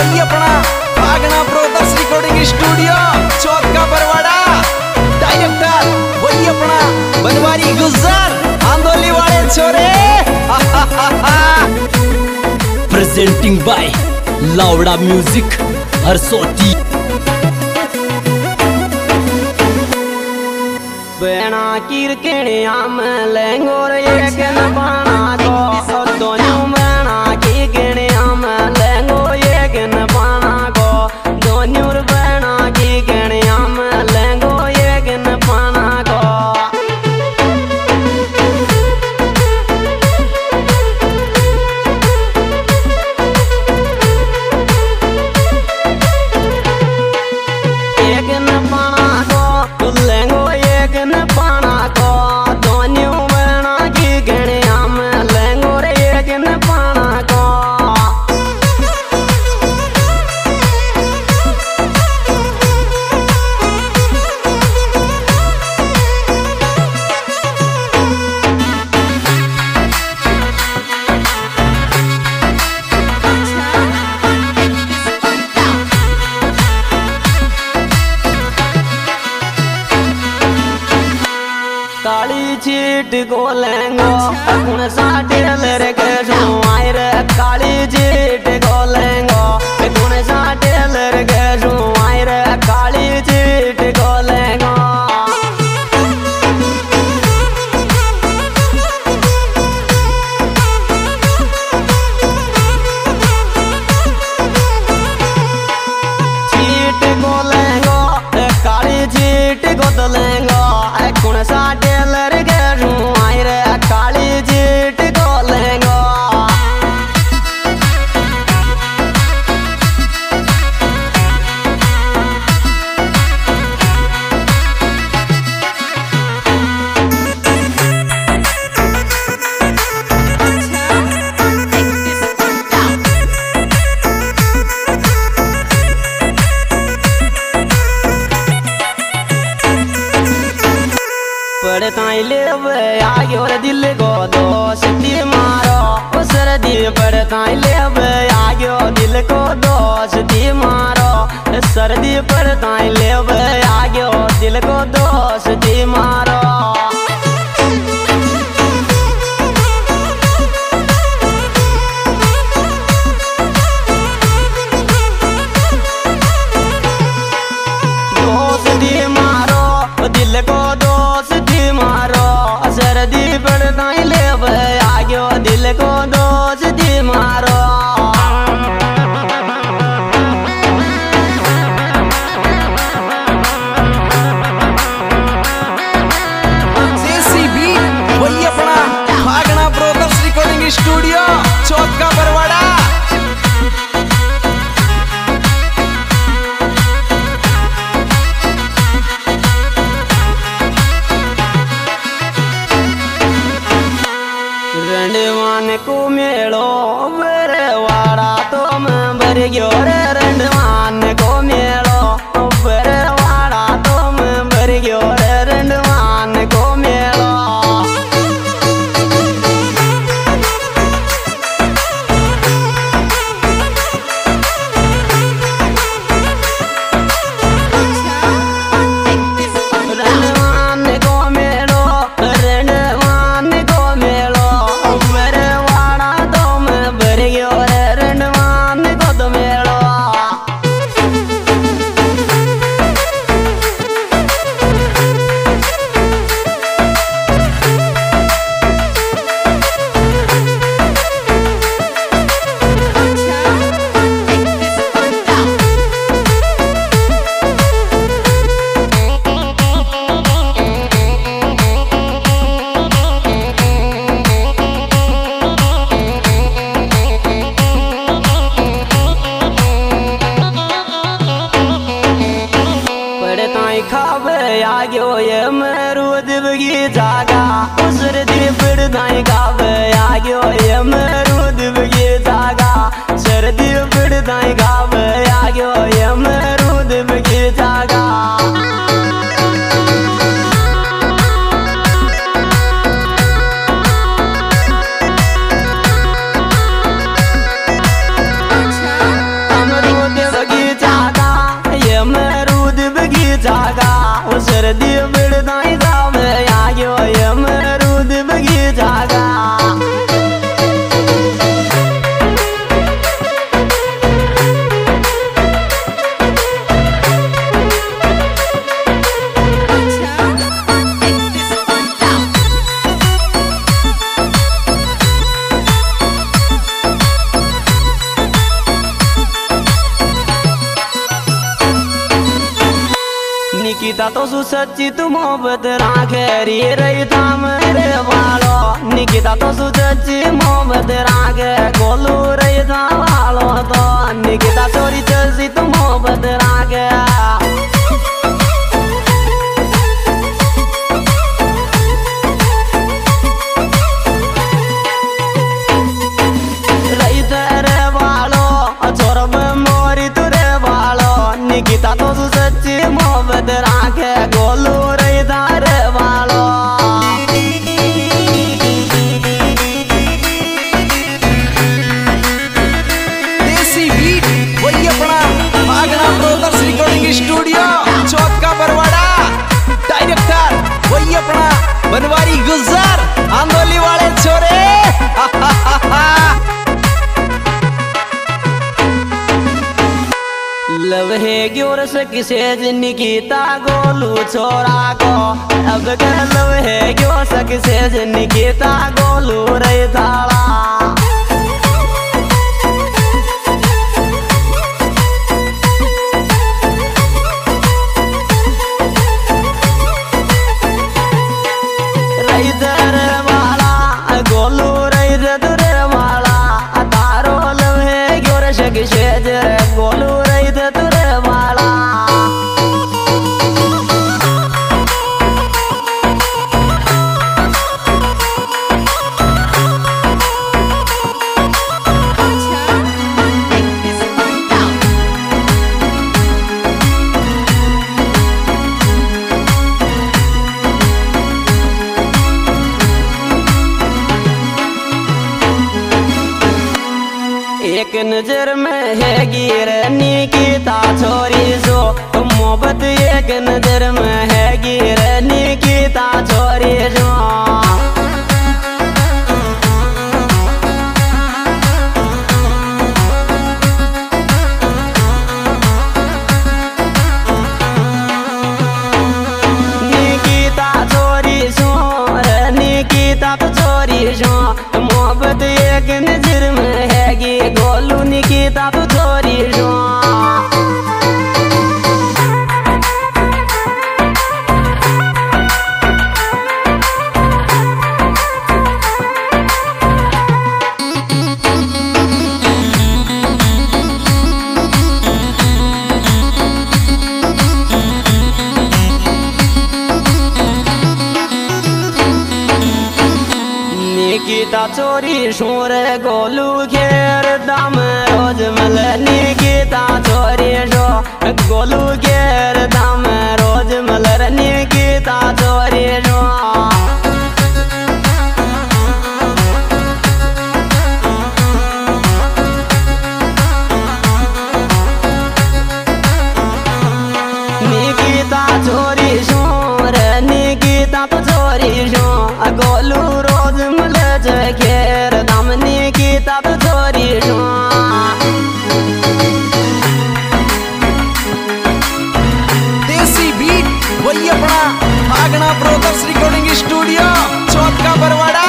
वही अपना भागना brothers recording studio Chauth ka Barwara. Director वही अपना बनवारी गुजर आंदोली वाले छोरे। प्रेजेंटिंग बाय लावड़ा म्यूजिक हरसोती। बेना कीर के आम लेंगोर एक न पाना को दोनों बेना की के आम लेंगो एक न पाना को दोनों बेना की के आम लेंगो एक न पाना को। एक न पाना को लेंगो एक न पाना को दोनों बेना की के आम लेंगो एक न पाना को। काली चीट को लेंगो कुण साटे लरे के जुआई रे। काली चीट को लेंगो कुण साटे लरे के जुआई रे। काली चीट को लेंगो चीट को लेंगो काली चीट को तो लेंगो कुण साटे लरे के जुआई रे। काली चीट को लेंगो पड़ताई ले आगे और दिल को दोस्ती मारो सर्दी। पड़ताई ले आगे और दिल को दोस्ती मारो सर्दी। पड़ताई ले आगे और दिल को दोस्ती मारो। दोस्ती मारो दिल को दोस्ती मारो सर्दी। पड़ताई ले आगे दिल को दोस्ती मारो। जेसीबी वही अपना भागना brothers recording studio Chauth ka Barwara. रंडवान को मेलो बरवाड़ा तो मैं बर गयो रे। रंडवान को मेलो बरवाड़ा तो मैं बर गयो रे। रंडवान को मेलो रंडवान को मेलो रंडवान को मेलो बरवाड़ा तो मैं बर गयो रे। रंडवान को तो मेलो पड़ताई खावे आगो ये मरूद बगीचा का सर्दी। पड़ताई खावे आगो ये मरूद बगीचा का सर्दी। पड़ताई खावे आगो ये मरूद बगीचा का। अमरूद जागा वो सर्दी बिड़दाई दाम आयो अमरूद बगीचा का निकिता तो सु सच्ची तू मोहब्बत राखे रे रही थाम रे वालो निकिता तो सु सच्ची मोहब्बत राखे गोलू रही था वालो तो निकिता चोरी चलसी तू मोहब्बत राखे रही तेरे वालो छोर मोरी तुरे वालो निकिता तो सु सच्ची मोहब्बत राखे गोलू रही धारे वालो देसी बीट वही अपना मागना brothers recording studio Chauth ka Barwara director वही अपना बनवारी गुजर आंदोली वाले छोरे लव है ग्योर से किसे निकिता गोलू छोरा को अब कर लव है ग्योर से किसे निकिता गोलू रे थाला रही तेरे वाला गोलू रही तेरे वाला तारो लव है ग्योर से किसे गोलू रही तेरे वाला एक नजर में है गिरनी निकिता छोरी जो मोहब्बत एक नजर में है गिरनी निकिता छोरी जो निकिता छोरी जो निकिता तो छोरी जो मोहब्बत एक नजर में है गोलू निकिता तो छोरी जो निकिता चोरी शोर गोलू घेर दाम रोज मल निकिता चोरी शो गोलू घेर दाम रोज मल निकिता चोरी शो निकिता चोरी शोर निकिता तो चोरी शो गोलू रोज मल घेर दाम निकिता तो चोरी शो देसी बीट वही अपना मागना brothers recording studio Chauth ka Barwara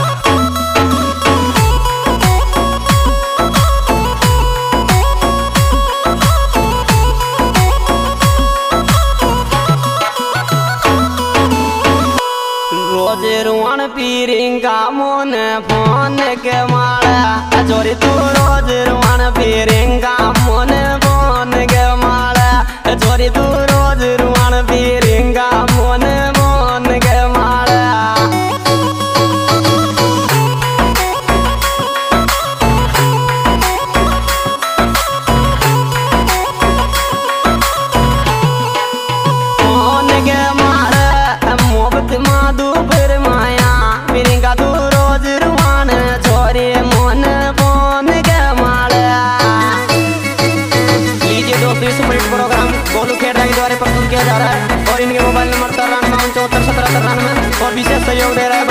रोज रुआन पीरिंगा मोन फोन के माला चोरी तू रोज रुआन पीरिंगा मोन फोन के माला चोरी तू रोज रुआन पीरिंगा मोन फोन के माला फोन के माला मोहब्बत माधु फिर माया पीरिंगा तू रोज रुआन छोरी मोन फोन और विशेष सहयोग दे रहे